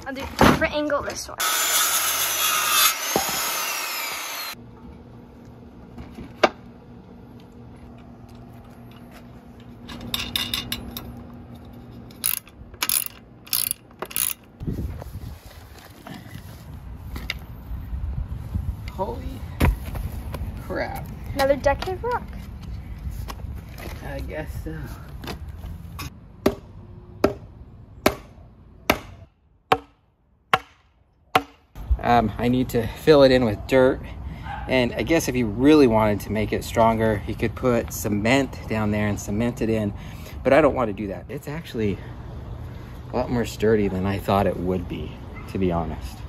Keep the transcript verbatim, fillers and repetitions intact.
I'll do a different angle this way. Holy crap. Another decade rock. I guess so. Um, I need to fill it in with dirt. And I guess if you really wanted to make it stronger, you could put cement down there and cement it in. But I don't want to do that. It's actually a lot more sturdy than I thought it would be, to be honest.